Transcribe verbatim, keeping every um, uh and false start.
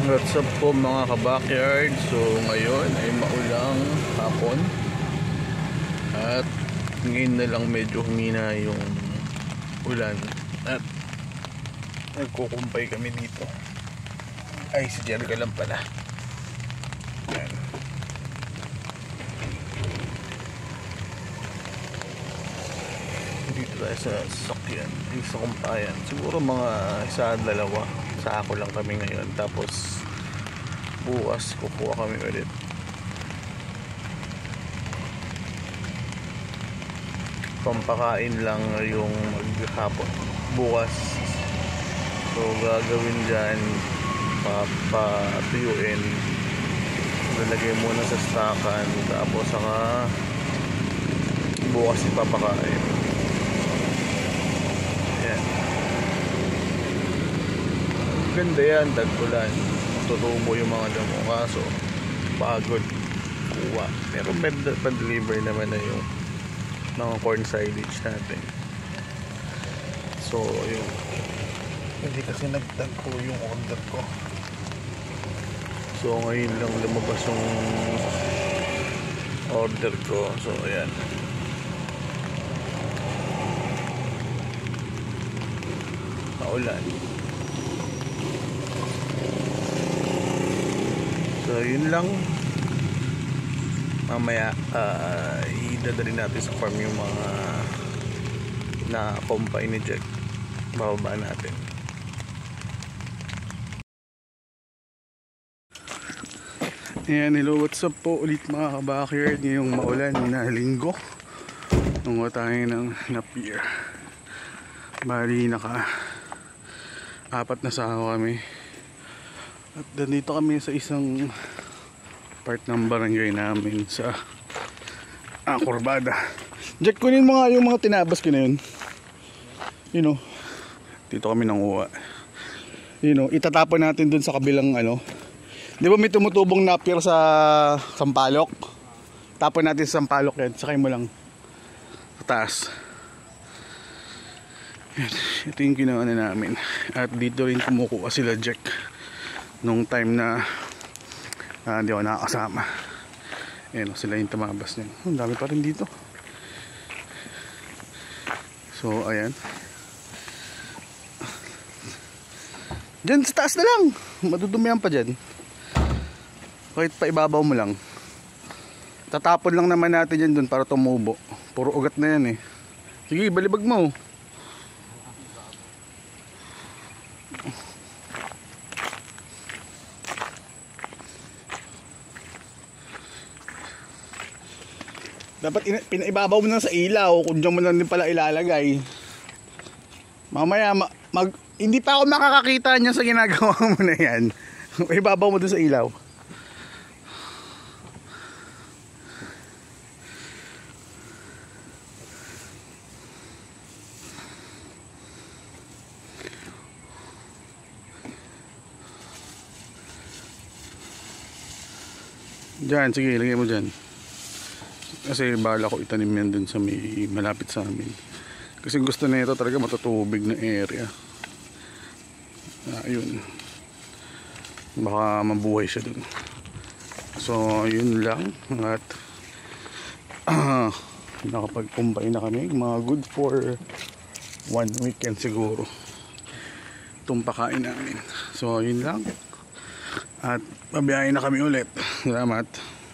What's up po mga ka-backyard? So ngayon ay maulang hapon at ngayon na lang medyo humina yung ulan at nagkukumpay kami dito. Ay, si Jerry lang pala. Yan. Dito tayo sa sasakyan, dito sa Kumpayan. Siguro mga isa dalawa sa ako lang kami ngayon, tapos bukas kukuha kami ulit. Pampakain lang yung maghapon bukas. So gagawin dyan, papatuyuin, lalagay muna sa stockan, tapos saka bukas ipapakain. Yan, ganda yan, tag-ulan, tutubo yung mga damo, kaso pagod kuha. Pero pa-deliver naman na yung mga corn silage natin. So yung hindi kasi nagtagpo yung order ko, so ngayon lang lumabas yung order ko. So ayan, maulan. So yun lang, mamaya uh, idadali natin sa farm yung mga na Kumpay ni Jack, bababa natin. Ayan, hello, what's up po ulit mga ka-backyard. Ngayong maulan na linggo, nungo tayo ng napier. Bali naka apat na sako kami at dito kami sa isang part ng barangay namin sa ah, Kurbada. Jack, kunin mo nga yung mga tinabas ko na yun. You know, dito kami nanguha. You know, itatapon natin dun sa kabilang ano. Di ba may tumutubong napier sa sampalok? Tapon natin sa sampalok yan. Sakay mo lang sa taas. Ito yung ginawa na namin. At dito rin kumukuha sila Jack nung time na uh, hindi ako nakakasama. Ayan, sila yung tumabas niyan. Ang dami pa rin dito. So ayan, dyan sa taas na lang, madudumihan pa dyan. Kahit pa ibabaw mo lang, tatapon lang naman natin yan dun para tumubo. Puro ugat na yan eh. Sige, balibag mo. Dapat pinaibabaw mo lang sa ilaw, kung dyan mo lang din pala ilalagay. Mamaya ma mag hindi pa ako makakakita niya sa ginagawa mo na yan. Ibabaw mo dun sa ilaw. Diyan, sige, ilagay mo dyan. Kasi bala ko itanim yan dun sa may malapit sa amin. Kasi gusto na ito talaga matutubig na area. Ayun, baka mabuhay siya dun. So yun lang. At uh, nakapag-Kumpay na kami. Mga good for one weekend siguro itong pakain namin. So yun lang. At babiyahin na kami ulit. Salamat.